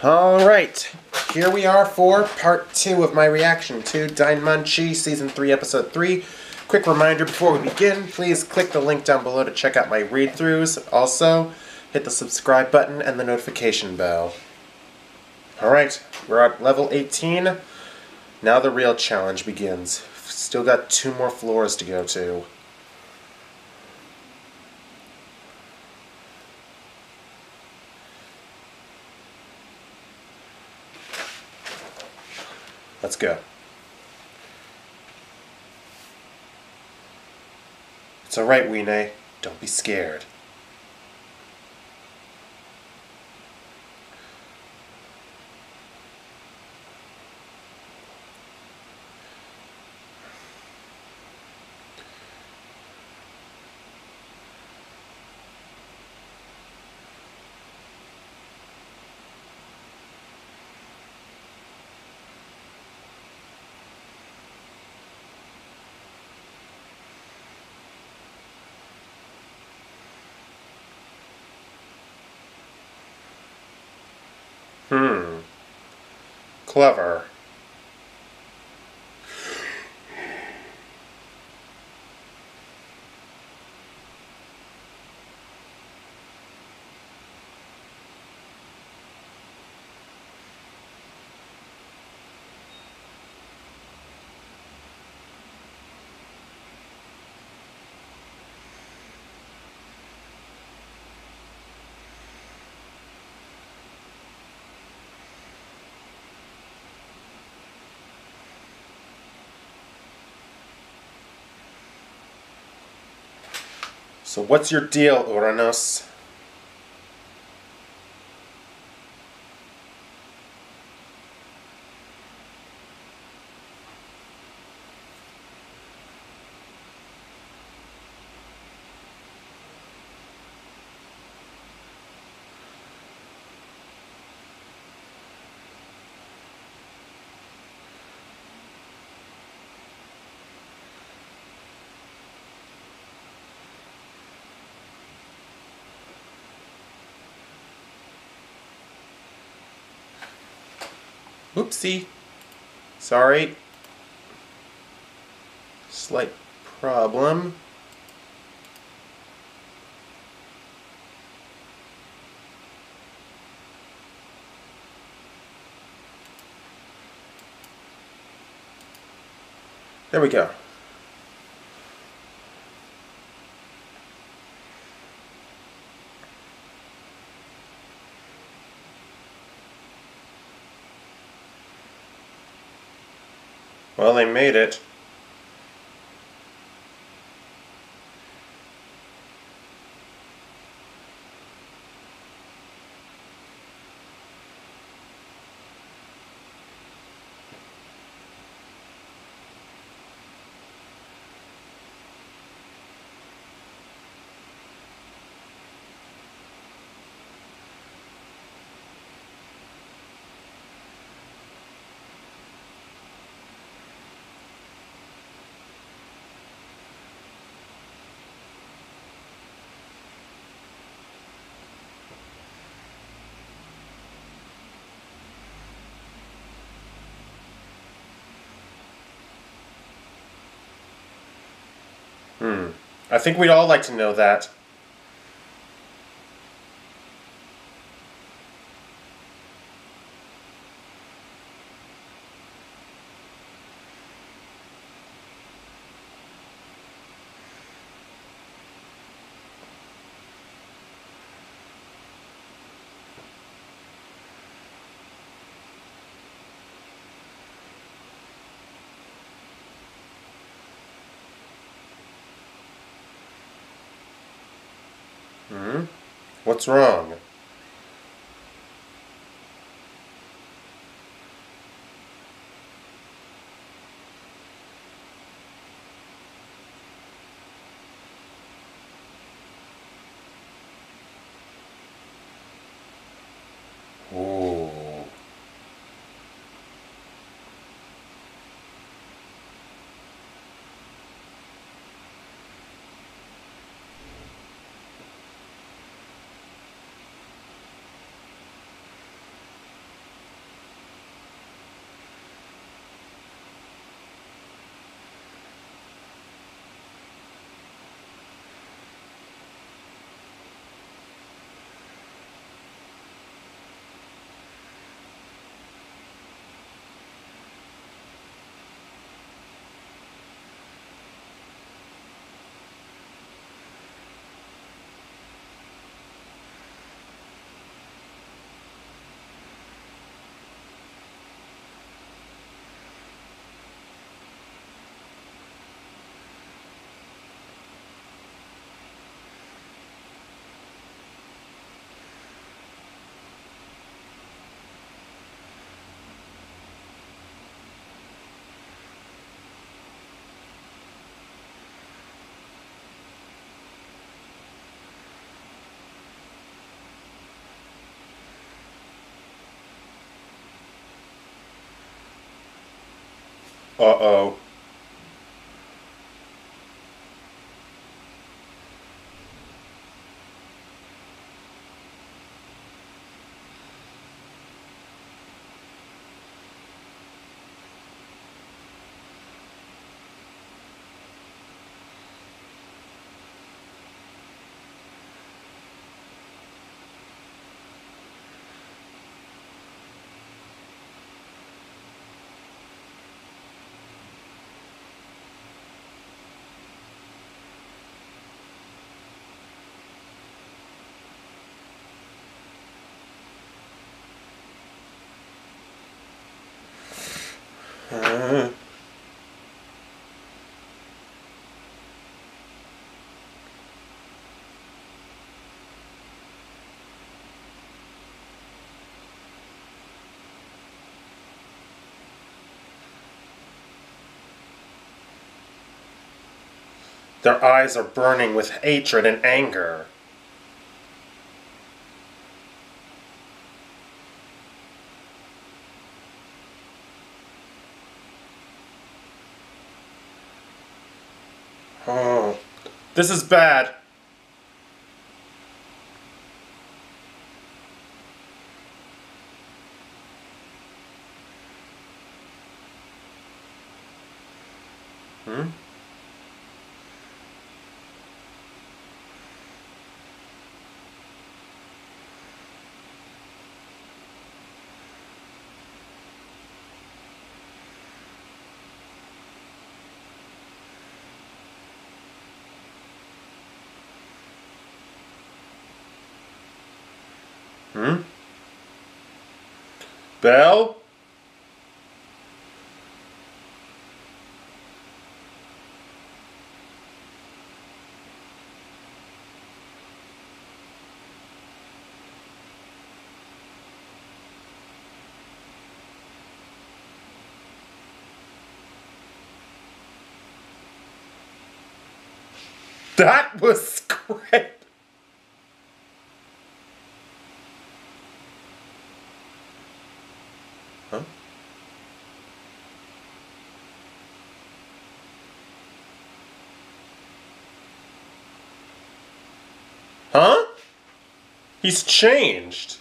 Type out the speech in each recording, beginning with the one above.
Alright, here we are for part 2 of my reaction to Daimanchi Season 3, Episode 3. Quick reminder before we begin, please click the link down below to check out my read-throughs. Also, hit the subscribe button and the notification bell. Alright, we're at level 18. Now the real challenge begins. Still got 2 more floors to go to. Let's go. It's alright, Weene. Don't be scared. Clever. So what's your deal, Uranus? Oopsie. Sorry. Slight problem. There we go. Well, they made it. I think we'd all like to know that. What's wrong? Ooh. Uh-oh. Their eyes are burning with hatred and anger. Oh, this is bad. Hmm? Hmm? Belle? That was great. Huh? Huh? He's changed.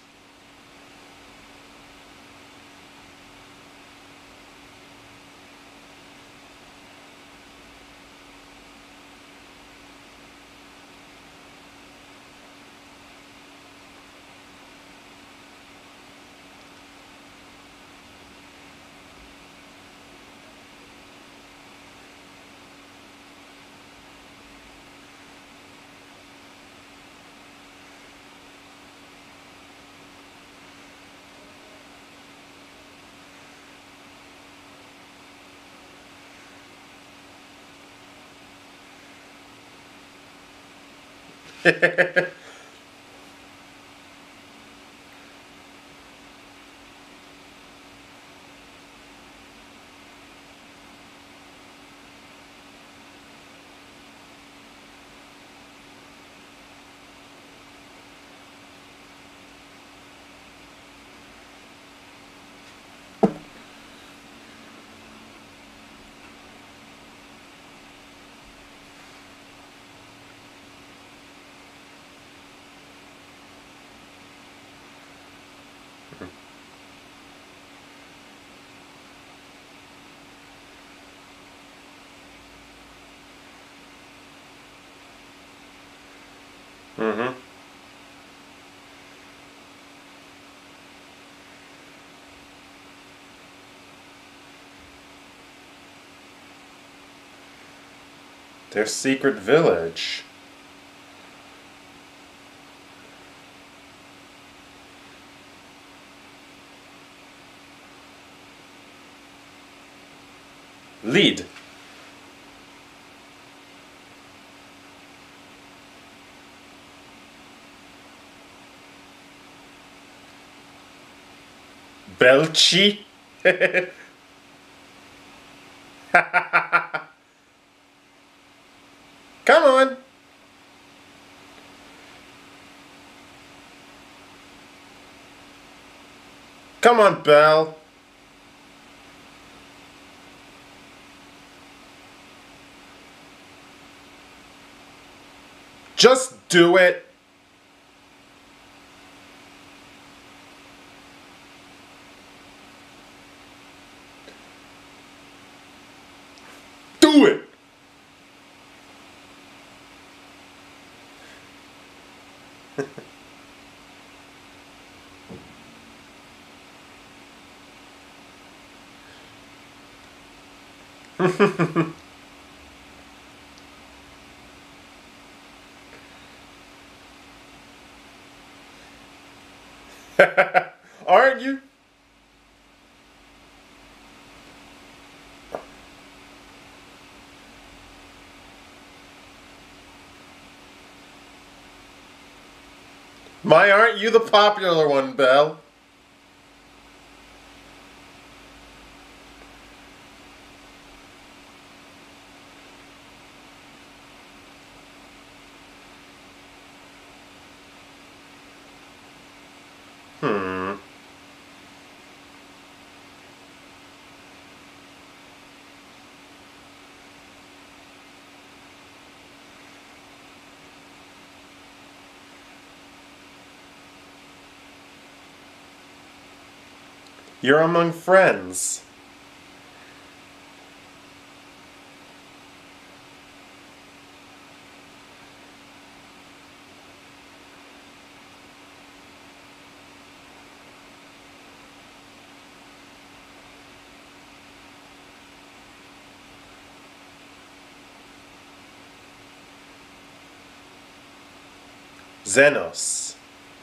Mm-hmm. Their secret village. Lead. Belchi. Come on. Come on, Belle. Just do it. Do it. Aren't you? Why aren't you the popular one, Belle? You're among friends. Xenos.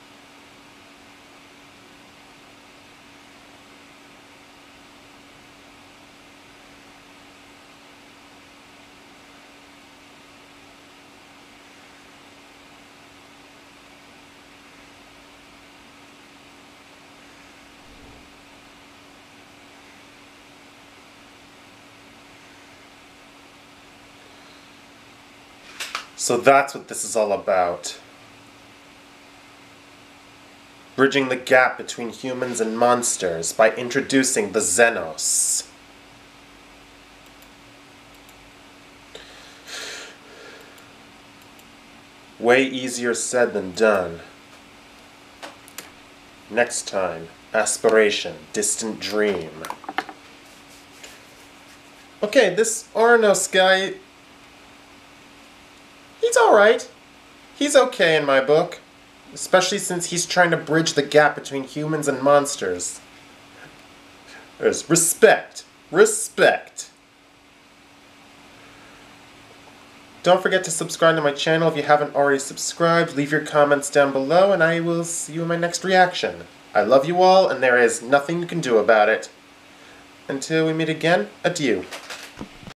So that's what this is all about. Bridging the gap between humans and monsters by introducing the Xenos. Way easier said than done. Next time, aspiration, distant dream. Okay, this Ornos guy, he's alright. He's okay in my book. Especially since he's trying to bridge the gap between humans and monsters. There's respect. Respect. Don't forget to subscribe to my channel if you haven't already subscribed. Leave your comments down below and I will see you in my next reaction. I love you all and there is nothing you can do about it. Until we meet again, adieu.